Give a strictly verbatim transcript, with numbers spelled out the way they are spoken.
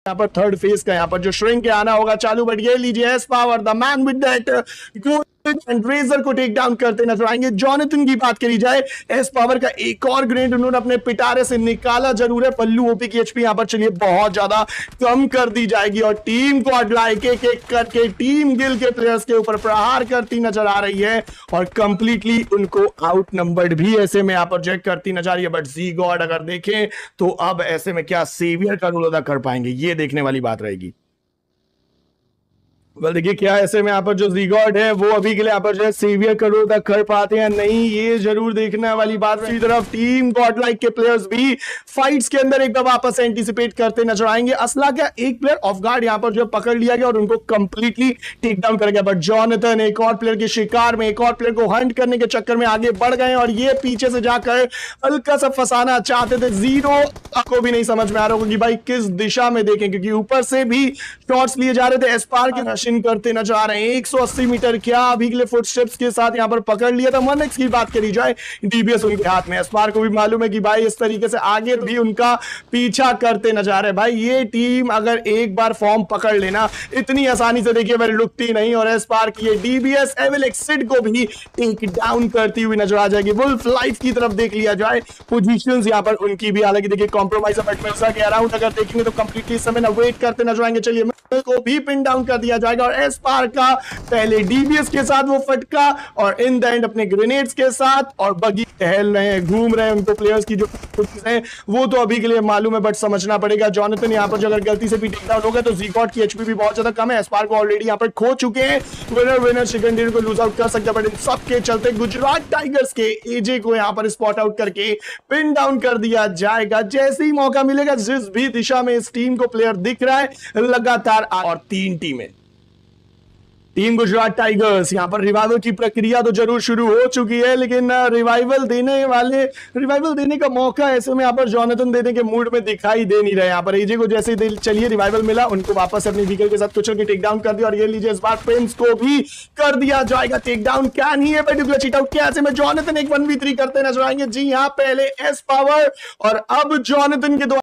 यहाँ पर third phase का यहाँ पर जो श्रिंक के आना होगा चालू, बट ये लीजिए as power the man with that and razor को टेक डाउन करते नजर आएंगे। जॉनथन की बात करी जाए, एस पावर का एक और ग्रेनेड उन्होंने अपने पिटारे से निकाला जरूर है। पल्लू ओपी की एचपी यहां पर चलिए बहुत ज्यादा कम कर दी जाएगी और टीम को अडला एक एक एक करके टीम गिल के प्लेयर्स के ऊपर प्रहार करती नजर आ रही है और कंप्लीटली उनको आउट नंबर्ड भी ऐसे में यहां पर चेक करती नजर आ रही है। बट जी गॉड अगर देखें तो अब ऐसे में क्या सेवियर का रोल अदा कर पाएंगे, ये देखने वाली बात रहेगी। well, देखिए क्या ऐसे में यहाँ पर जो जीगॉड है वो अभी के लिए यहाँ पर जो है सेवियर का रोल तक कर पाते हैं नहीं, ये जरूर देखने वाली बात है। तरफ टीम गॉड लाइक के प्लेयर्स भी फाइट्स के अंदर एक बार वापस एंटीसिपेट करते नजर आएंगे। असला क्या एक प्लेयर ऑफ गार्ड यहाँ पर जो पकड़ लिया गया और उनको कंप्लीटली टेक डाउन कर गया। बट जॉनथन एक और प्लेयर के शिकार में, एक और प्लेयर को हंट करने के चक्कर में आगे बढ़ गए और ये पीछे से जाकर हल्का सा फंसाना चाहते थे। जीरो को भी नहीं समझ में आ रहा होगा कि भाई किस दिशा में देखें, क्योंकि ऊपर से भी शॉट्स लिए जा रहे थे। एस्पार के करते नजर आ रहे हैं एक सौ अस्सी मीटर क्या अभी के लिए फुटस्टेप्स के साथ यहां पर पकड़ लिया था। वन एक्स की बात करी जाए, डीबीएस उनके हाथ में। एस्पार को भी मालूम है कि भाई इस तरीके से आगे भी उनका पीछा करते नजर आ रहे हैं। भाई ये टीम अगर एक बार फॉर्म पकड़ लेना इतनी आसानी से देखिए वह रुकती नहीं और एस्पार की ये डीबीएस एविल एक्सिड को भी टेक डाउन करती हुई नजर आ जाएगी। वुल्फ लाइफ की तरफ देख लिया जाए, पोजीशंस यहां पर उनकी भी हालांकि देखिए कॉम्प्रोमाइज के अराउंड अगर देखेंगे तो कंप्लीटली इस समय ना वेट करते नजर आएंगे। चलिए को भी पिन डाउन कर दिया जाएगा और एस्पार का पहले डीबीएस के साथ वो फटका और इन द एंड अपने ग्रेनेड्स के साथ और बगी टहल रहे हैं, घूम रहे हैं। उनको प्लेयर्स की जो हैं वो तो अभी के लिए मालूम है, बट समझना पड़ेगा जॉनथन यहां पर अगर गलती से भी टेक डाउन होगा तो जीगॉड की एचपी भी बहुत ज्यादा कम है। एस्पार को ऑलरेडी यहां पर खो चुके हैं। विनर विनर चिकन डिनर को लूज आउट कर सकते हैं, बट इन सब के चलते गुजरात टाइगर्स के एजे को यहां पर स्पॉट आउट करके पिन डाउन कर दिया जाएगा। जैसे ही मौका मिलेगा, जिस भी दिशा में इस टीम को प्लेयर दिख रहा है लगातार और तीन टीमें, टीम गुजरात टाइगर्स यहां पर रिवाइवल की प्रक्रिया तो जरूर शुरू हो चुकी है, लेकिन रिवाइवल देने वाले रिवाइवल देने का मौका ऐसे में यहां पर जॉनथन देने के मूड में दिखाई दे नहीं रहे। यहां पर एजे को जैसे ही चलिए रिवाइवल मिला, उनको वापस अपने व्हीकल के साथ कुचल के टेक डाउन कर दिया और ये लीजिए इस बार प्रिंस को भी कर दिया जाएगा टेक डाउन। क्या नहीं है पर्टिकुलर चीट आउट, क्या ऐसे में जॉनथन एक वन वी थ्री करते नजर आएंगे। जी हां, पहले एस पावर और अब जॉनथन के दो